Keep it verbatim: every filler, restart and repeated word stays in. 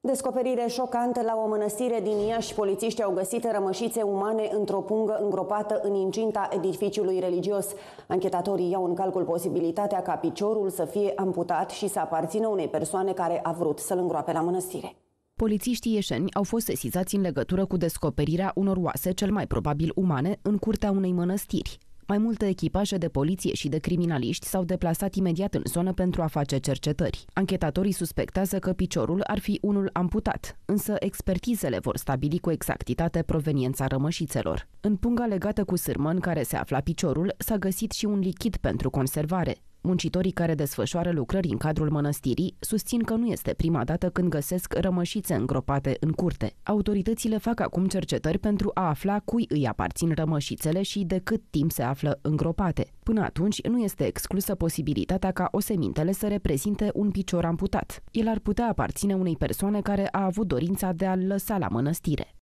Descoperire șocantă la o mănăstire din Iași. Polițiștii au găsit rămășițe umane într-o pungă îngropată în incinta edificiului religios. Anchetatorii iau în calcul posibilitatea ca piciorul să fie amputat și să aparțină unei persoane care a vrut să-l îngroape la mănăstire. Polițiștii ieșeni au fost sesizați în legătură cu descoperirea unor oase, cel mai probabil umane, în curtea unei mănăstiri. Mai multe echipaje de poliție și de criminaliști s-au deplasat imediat în zonă pentru a face cercetări. Anchetatorii suspectează că piciorul ar fi unul amputat, însă expertizele vor stabili cu exactitate proveniența rămășițelor. În punga legată cu sârmă în care se afla piciorul s-a găsit și un lichid pentru conservare. Muncitorii care desfășoară lucrări în cadrul mănăstirii susțin că nu este prima dată când găsesc rămășițe îngropate în curte. Autoritățile fac acum cercetări pentru a afla cui îi aparțin rămășițele și de cât timp se află îngropate. Până atunci, nu este exclusă posibilitatea ca osemintele să reprezinte un picior amputat. El ar putea aparține unei persoane care a avut dorința de a-l lăsa la mănăstire.